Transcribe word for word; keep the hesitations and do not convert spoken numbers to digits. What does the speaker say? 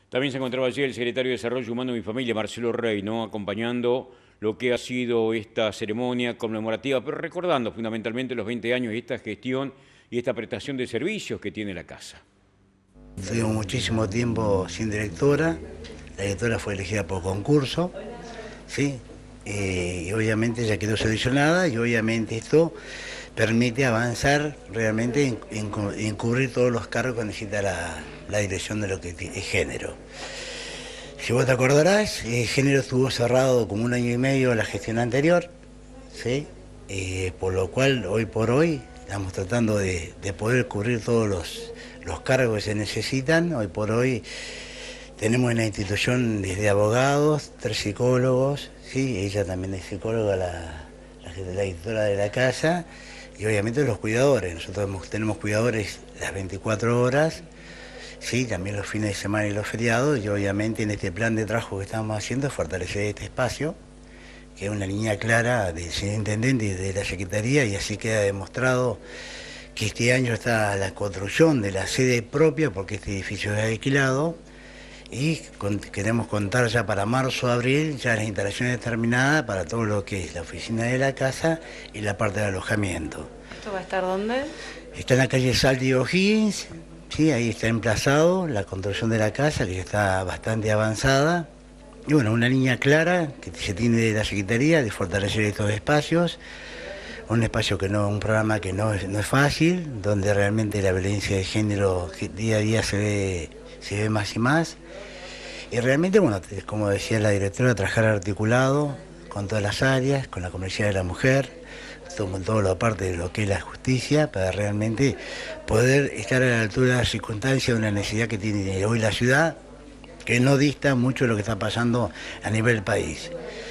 También se encontraba allí el secretario de Desarrollo Humano y Familia, Marcelo Rey, ¿no? Acompañando lo que ha sido esta ceremonia conmemorativa, pero recordando fundamentalmente los veinte años de esta gestión y esta prestación de servicios que tiene la casa. Tuvimos muchísimo tiempo sin directora, la directora fue elegida por concurso, ¿sí? Eh, y obviamente ya quedó seleccionada y obviamente esto permite avanzar realmente en, en, en cubrir todos los cargos que necesita la, la dirección de lo que es género. Si vos te acordarás, el género estuvo cerrado como un año y medio la gestión anterior, ¿sí? Eh, por lo cual hoy por hoy estamos tratando de, de poder cubrir todos los, los cargos que se necesitan. Hoy por hoy tenemos en la institución desde abogados, tres psicólogos, ¿sí? Ella también es psicóloga, la, la, la directora de la casa, y obviamente los cuidadores. Nosotros tenemos cuidadores las veinticuatro horas, sí, también los fines de semana y los feriados, y obviamente en este plan de trabajo que estamos haciendo es fortalecer este espacio, que es una línea clara del señor intendente y de la Secretaría, y así queda demostrado que este año está la construcción de la sede propia, porque este edificio es alquilado, y con, queremos contar ya para marzo, abril, ya las instalaciones terminadas para todo lo que es la oficina de la casa y la parte de alojamiento. ¿Esto va a estar dónde? Está en la calle Salti O'Higgins, sí, ahí está emplazado la construcción de la casa, que ya está bastante avanzada. Y bueno, una línea clara que se tiene de la Secretaría de fortalecer estos espacios. Un espacio que no, un programa que no es, no es fácil, donde realmente la violencia de género día a día se ve, se ve más y más. Y realmente, bueno, como decía la directora, trabajar articulado con todas las áreas, con la Comisaría de la Mujer, con toda la parte de lo que es la justicia, para realmente poder estar a la altura de las circunstancias de una necesidad que tiene hoy la ciudad, que no dista mucho de lo que está pasando a nivel país.